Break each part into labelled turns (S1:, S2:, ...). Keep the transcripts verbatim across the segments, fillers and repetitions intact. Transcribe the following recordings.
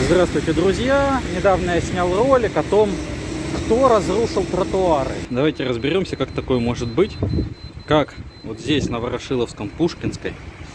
S1: Здравствуйте, друзья! Недавно я снял ролик о том, кто разрушил тротуары. Давайте разберемся, как такое может быть. Как вот здесь, на Ворошиловском, Пушкинской,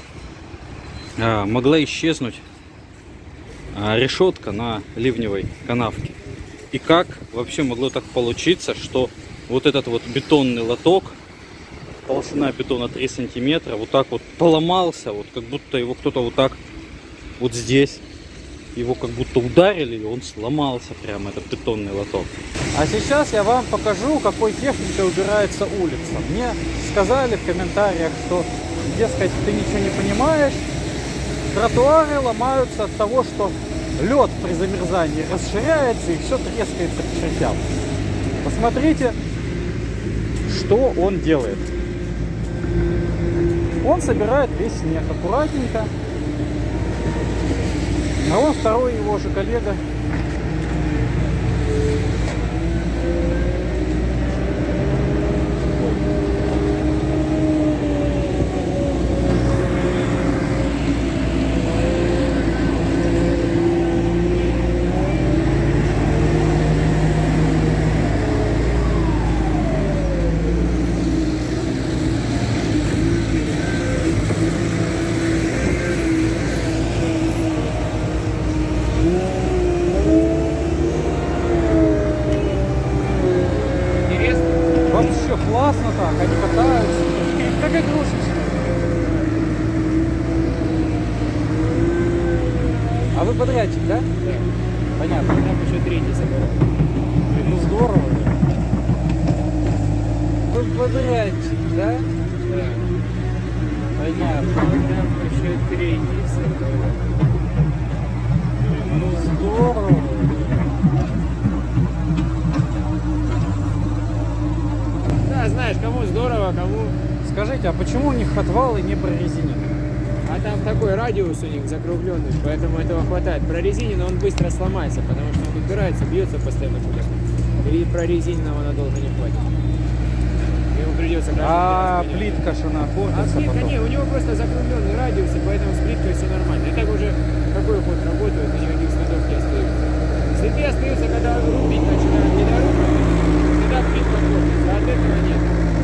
S1: могла исчезнуть решетка на ливневой канавке. И как вообще могло так получиться, что вот этот вот бетонный лоток, толщина бетона три сантиметра, вот так вот поломался, вот как будто его кто-то вот так вот здесь, его как будто ударили, и он сломался прямо, этот бетонный лоток. А сейчас я вам покажу, какой техникой убирается улица. Мне сказали в комментариях, что, дескать, ты ничего не понимаешь, тротуары ломаются от того, что лед при замерзании расширяется и все трескается к чертям. Посмотрите, что он делает. Он собирает весь снег аккуратненько. А вон второй его же коллега. Классно так, они катаются, как игрушечки. А вы подрядчик, да? Да. Понятно. Там еще третий собирал. Ну здорово. Вы подрядчик, да? Да. Понятно. Там еще третий собирал. Ну здорово.
S2: Знаешь, кому здорово, кому...
S1: Скажите, а почему у них отвалы не прорезинены?
S2: А там такой радиус у них закругленный, поэтому этого хватает. Прорезиненный он быстро сломается, потому что он упирается, бьется постоянно куда-то. И прорезиненного надолго не хватит. Ему придется...
S1: А плитка же она портится.
S2: А плитка
S1: потом.
S2: не, у него просто закругленный радиус, и поэтому с плиткой все нормально. И так уже какой ход работает, и никаких следов не остается. Следы остаются, когда рубить начинают недорубить. Тогда плитка портится, а от этого нет.